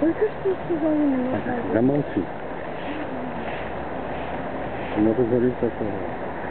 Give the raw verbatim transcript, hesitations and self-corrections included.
Только что сказала немного. Замолчи. Ну, ты говоришь такое.